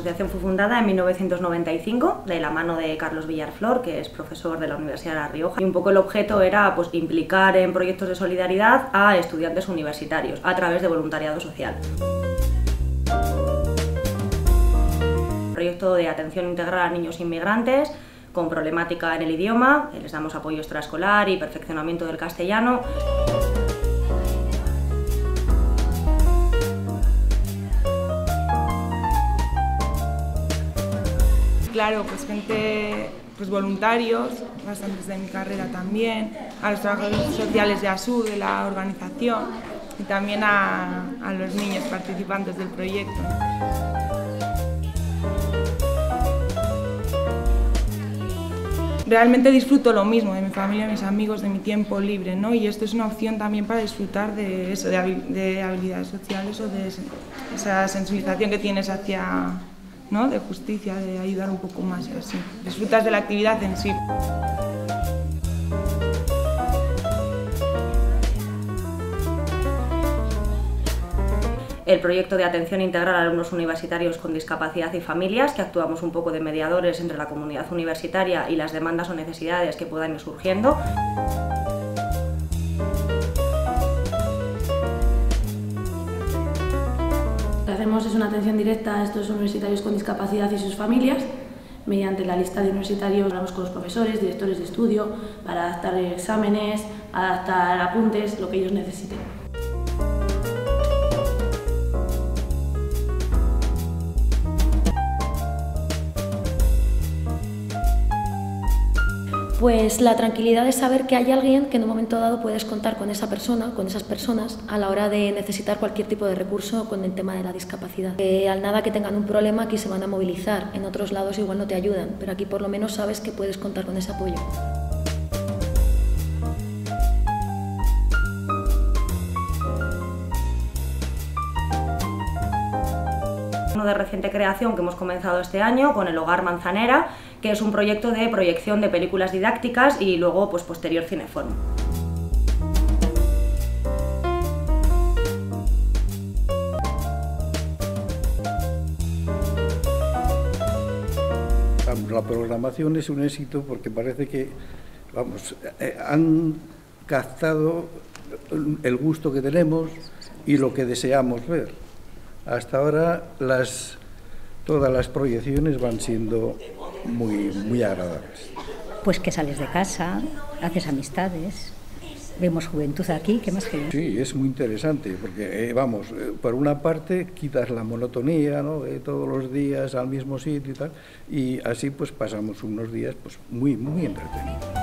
asociación fue fundada en 1995 de la mano de Carlos Villarflor, que es profesor de la Universidad de La Rioja, y un poco el objeto era pues, implicar en proyectos de solidaridad a estudiantes universitarios a través de voluntariado social. Proyecto de atención integral a niños inmigrantes con problemática en el idioma, les damos apoyo extraescolar y perfeccionamiento del castellano. Claro, pues gente, pues voluntarios, bastantes de mi carrera también, a los trabajadores sociales de ASU, de la organización, y también a los niños participantes del proyecto. Realmente disfruto lo mismo de mi familia, de mis amigos, de mi tiempo libre, ¿no? Y esto es una opción también para disfrutar de eso, de habilidades sociales o de esa sensibilización que tienes hacia, ¿no? De justicia, de ayudar un poco más y así. Disfrutas de la actividad en sí. El proyecto de atención integral a alumnos universitarios con discapacidad y familias, que actuamos un poco de mediadores entre la comunidad universitaria y las demandas o necesidades que puedan ir surgiendo. Lo que hacemos es una atención directa a estos universitarios con discapacidad y sus familias. Mediante la lista de universitarios hablamos con los profesores, directores de estudio, para adaptar exámenes, adaptar apuntes, lo que ellos necesiten. Pues la tranquilidad de saber que hay alguien que en un momento dado puedes contar con esa persona, con esas personas, a la hora de necesitar cualquier tipo de recurso con el tema de la discapacidad. Al nada que tengan un problema, aquí se van a movilizar, en otros lados igual no te ayudan, pero aquí por lo menos sabes que puedes contar con ese apoyo. Uno de reciente creación que hemos comenzado este año con el Hogar Manzanera, que es un proyecto de proyección de películas didácticas y luego pues, posterior cineforum. La programación es un éxito porque parece que han captado el gusto que tenemos y lo que deseamos ver. Hasta ahora todas las proyecciones van siendo muy agradables. Pues que sales de casa, haces amistades, vemos juventud aquí, ¿qué más queremos? Sí, es muy interesante porque, por una parte quitas la monotonía, ¿no? De todos los días al mismo sitio y tal, y así pues pasamos unos días pues muy entretenidos.